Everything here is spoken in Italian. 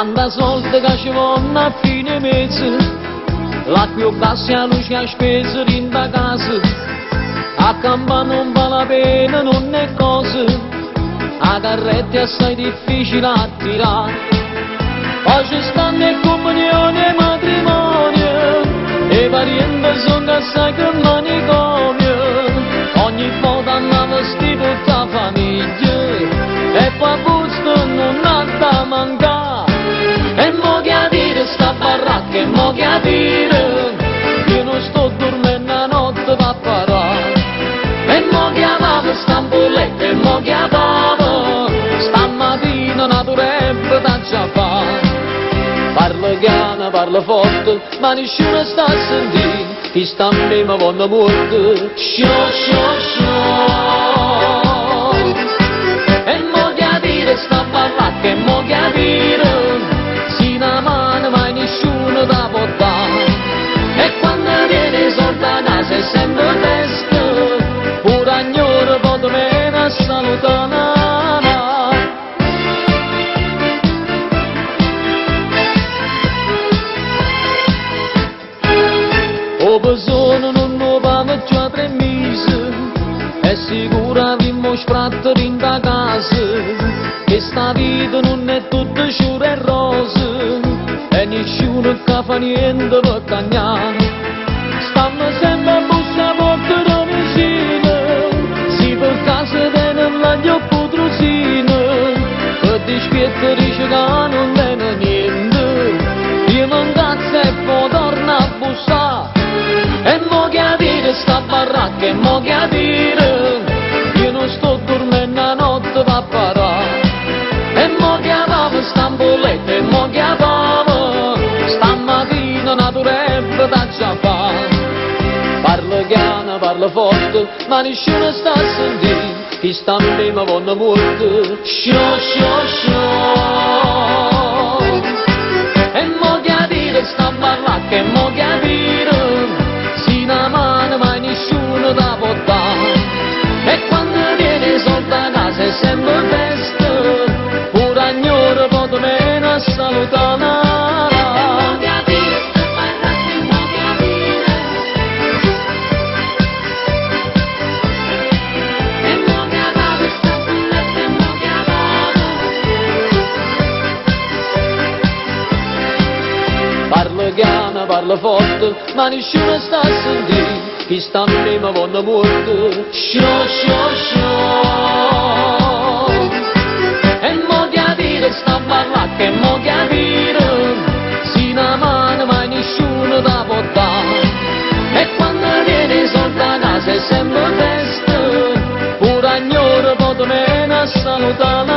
Tanta soldi che ci vanno a fine mese, l'acqua bassa e la luce a spesa in da casa, a campana non vale la pena, non è cosa, a carretta è assai difficile a tirare. Oggi stanno in comunione e matrimonio, e i parenti sono assai che manicomio, ogni volta hanno vestito tutta la famiglia, e poi busto non ha da mancare. E mo che a dire sta baracca, e mo che a dire, io non sto dormendo la notte per parare. E mo che aveva sta ampoletta, e mo che aveva, stamattina naturebbe da già fare. Parla piano, parla forte, ma nessuno sta a sentire, chi sta a me ma quando morte, sciò, sciò, sciò. E mo che a dire sta baracca, e mo che a dire, si una mano mai nessuno da portare. E quando viene soldi a casa è sempre festa, pure agnore pot meno a salutare. O persone non lo vanno già 3 mesi, è sicuro abbiamo spratto in da casa, che sta vita non è tutta sciura e rose, e nessuno che fa niente per cagnare. Stanno sempre a bussare a porta da vicino, si per casa tenen l'aglio putrusino, che dispietta dice che non viene niente, io non cazzo e poi torna a bussare. E mo che a dire sta baracca, e mo che a dire, io non sto dormendo la notte per parare. E mo che aveva sta ampoletta, e mo che aveva, stamattina naturebbe da già fare. Parla piano, parla forte, ma nessuno sta a sentire, chi sta a me ma quando morte, sciò, sciò, sciò. E mo che a dire sta baracca, e mo che a dire, si una mano mai nessuno da portare. E quando viene soldi a casa è sempre festa, pure agnore pot meno a salutare. Parla piano, parla forte, ma nessuno sta a sentire, chi sta a me ma quando morte, sciò, sciò, sciò. E mo che a dire sta baracca, e mo che a dire, si una mano mai nessuno da portare. E quando viene soldi a casa è sempre festa, pure agnore pot meno a salutare.